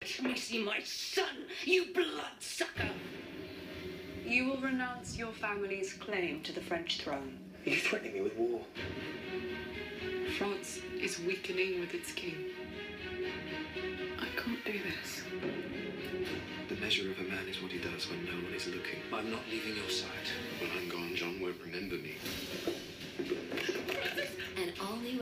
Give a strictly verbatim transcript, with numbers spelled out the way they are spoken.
Let me see my son, you bloodsucker! You will renounce your family's claim to the French throne. Are you threatening me with war? France is weakening with its king. I can't do this. The measure of a man is what he does when no one is looking. I'm not leaving your side. When I'm gone, John won't remember me.